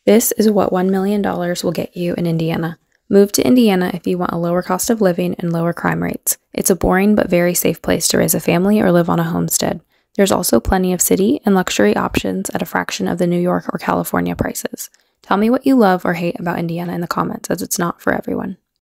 This is what $1 million will get you in Indiana. Move to Indiana if you want a lower cost of living and lower crime rates. It's a boring but very safe place to raise a family or live on a homestead. There's also plenty of city and luxury options at a fraction of the New York or California prices. Tell me what you love or hate about Indiana in the comments, as it's not for everyone.